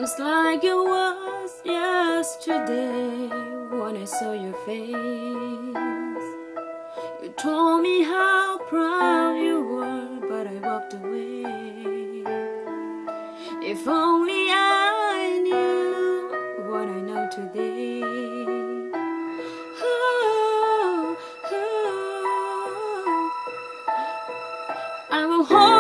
Just like it was yesterday when I saw your face. You told me how proud you were, but I walked away. If only I knew what I know today. Oh, oh. I will hold